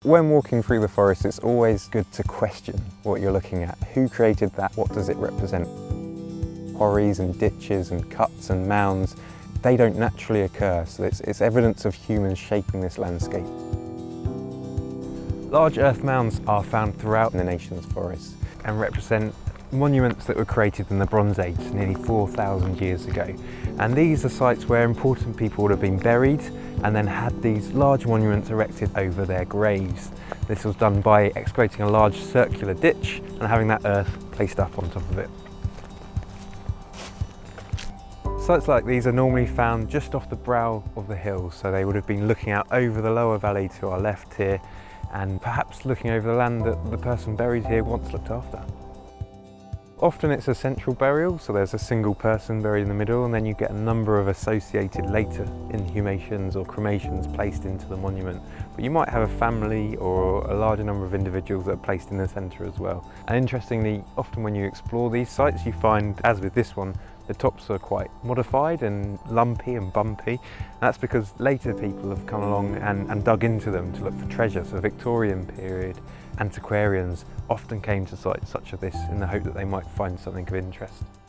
When walking through the forest, it's always good to question what you're looking at. Who created that? What does it represent? Quarries and ditches and cuts and mounds, they don't naturally occur, so it's evidence of humans shaping this landscape. Large earth mounds are found throughout the nation's forests and represent monuments that were created in the Bronze Age, nearly 4,000 years ago. And these are sites where important people would have been buried and then had these large monuments erected over their graves. This was done by excavating a large circular ditch and having that earth placed up on top of it. Sites like these are normally found just off the brow of the hill, so they would have been looking out over the lower valley to our left here and perhaps looking over the land that the person buried here once looked after. Often it's a central burial, so there's a single person buried in the middle, and then you get a number of associated later inhumations or cremations placed into the monument. But you might have a family or a larger number of individuals that are placed in the centre as well. And interestingly, often when you explore these sites, you find, as with this one, the tops are quite modified and lumpy and bumpy. That's because later people have come along and dug into them to look for treasure. So Victorian period antiquarians often came to sites such as this in the hope that they might find something of interest.